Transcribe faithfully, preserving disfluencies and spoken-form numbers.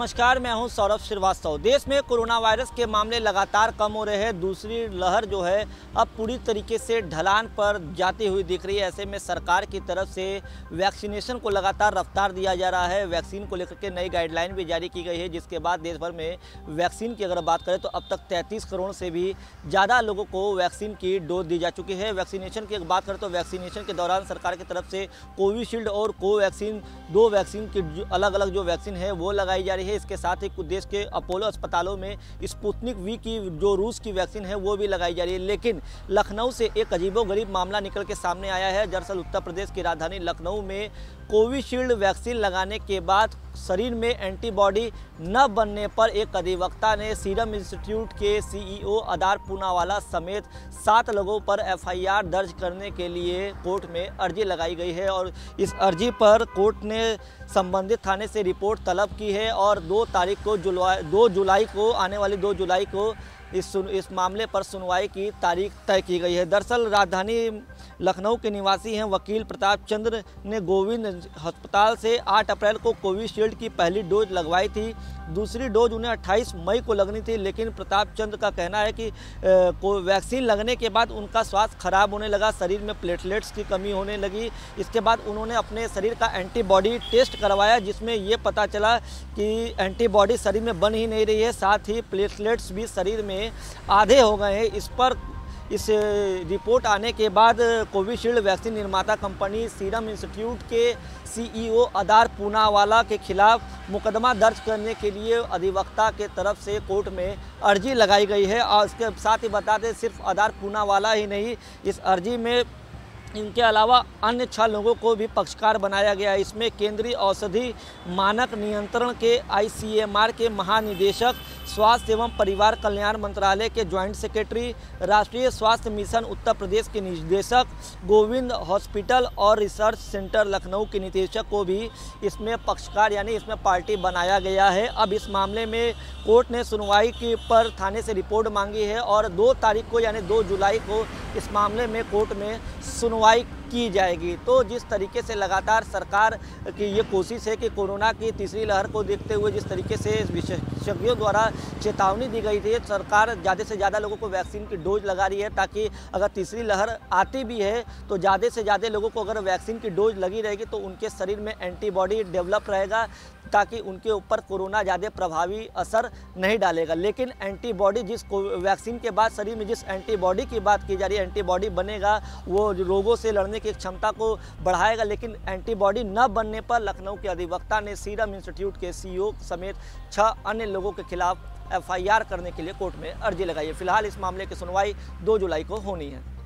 नमस्कार, मैं हूं सौरभ श्रीवास्तव। देश में कोरोना वायरस के मामले लगातार कम हो रहे हैं। दूसरी लहर जो है अब पूरी तरीके से ढलान पर जाती हुई दिख रही है। ऐसे में सरकार की तरफ से वैक्सीनेशन को लगातार रफ्तार दिया जा रहा है। वैक्सीन को लेकर के नई गाइडलाइन भी जारी की गई है, जिसके बाद देश भर में वैक्सीन की अगर बात करें तो अब तक तैंतीस करोड़ से भी ज़्यादा लोगों को वैक्सीन की डोज दी जा चुकी है। वैक्सीनेशन की बात करें तो वैक्सीनेशन के दौरान सरकार की तरफ से कोविशील्ड और कोवैक्सीन दो वैक्सीन की अलग अलग जो वैक्सीन है वो लगाई जा रही है। इसके साथ ही कुछ देश के अपोलो अस्पतालों में स्पुतनिक वी की जो रूस की वैक्सीन है वो भी लगाई जा रही है। लेकिन लखनऊ से एक अजीबोगरीब मामला निकल के सामने आया है। दरअसल उत्तर प्रदेश की राजधानी लखनऊ में कोविशील्ड वैक्सीन लगाने के बाद शरीर में एंटीबॉडी न बनने पर एक अधिवक्ता ने सीरम इंस्टीट्यूट के सीईओ अदार पूनावाला समेत सात लोगों पर एफआईआर दर्ज करने के लिए कोर्ट में अर्जी लगाई गई है। और इस अर्जी पर कोर्ट ने संबंधित थाने से रिपोर्ट तलब की है और दो तारीख को जुलाई दो जुलाई को आने वाली दो जुलाई को इस इस मामले पर सुनवाई की तारीख तय की गई है। दरअसल राजधानी लखनऊ के निवासी हैं वकील प्रताप चंद्र ने गोविंद अस्पताल से आठ अप्रैल को कोविशील्ड की पहली डोज लगवाई थी। दूसरी डोज उन्हें अट्ठाईस मई को लगनी थी, लेकिन प्रताप चंद्र का कहना है कि को वैक्सीन लगने के बाद उनका स्वास्थ्य खराब होने लगा, शरीर में प्लेटलेट्स की कमी होने लगी। इसके बाद उन्होंने अपने शरीर का एंटीबॉडी टेस्ट करवाया, जिसमें ये पता चला कि एंटीबॉडी शरीर में बन ही नहीं रही है, साथ ही प्लेटलेट्स भी शरीर में आधे हो गए हैं। इस पर इस रिपोर्ट आने के बाद कोविशील्ड वैक्सीन निर्माता कंपनी सीरम इंस्टीट्यूट के सीईओ अदार पूनावाला के खिलाफ मुकदमा दर्ज करने के लिए अधिवक्ता के तरफ से कोर्ट में अर्जी लगाई गई है। और इसके साथ ही बता दें, सिर्फ अदार पूनावाला ही नहीं, इस अर्जी में इनके अलावा अन्य छह लोगों को भी पक्षकार बनाया गया है। इसमें केंद्रीय औषधि मानक नियंत्रण के आईसीएमआर के महानिदेशक, स्वास्थ्य एवं परिवार कल्याण मंत्रालय के ज्वाइंट सेक्रेटरी, राष्ट्रीय स्वास्थ्य मिशन उत्तर प्रदेश के निदेशक, गोविंद हॉस्पिटल और रिसर्च सेंटर लखनऊ के निदेशक को भी इसमें पक्षकार यानी इसमें पार्टी बनाया गया है। अब इस मामले में कोर्ट ने सुनवाई के पर थाने से रिपोर्ट मांगी है और दो तारीख को यानी दो जुलाई को इस मामले में कोर्ट में सुनवाई की जाएगी। तो जिस तरीके से लगातार सरकार की ये कोशिश है कि कोरोना की तीसरी लहर को देखते हुए जिस तरीके से विशेषज्ञों द्वारा चेतावनी दी गई थी, सरकार ज़्यादा से ज़्यादा लोगों को वैक्सीन की डोज लगा रही है, ताकि अगर तीसरी लहर आती भी है तो ज़्यादा से ज़्यादा लोगों को अगर वैक्सीन की डोज लगी रहेगी तो उनके शरीर में एंटीबॉडी डेवलप रहेगा, ताकि उनके ऊपर कोरोना ज़्यादा प्रभावी असर नहीं डालेगा। लेकिन एंटीबॉडी जिस वैक्सीन के बाद शरीर में जिस एंटीबॉडी की बात की जा रही है, एंटीबॉडी बनेगा, वो रोगों से लड़ने की क्षमता को बढ़ाएगा। लेकिन एंटीबॉडी न बनने पर लखनऊ के अधिवक्ता ने सीरम इंस्टीट्यूट के सीईओ समेत छह अन्य लोगों के खिलाफ एफआईआर करने के लिए कोर्ट में अर्जी लगाई है। फिलहाल इस मामले की सुनवाई दो जुलाई को होनी है।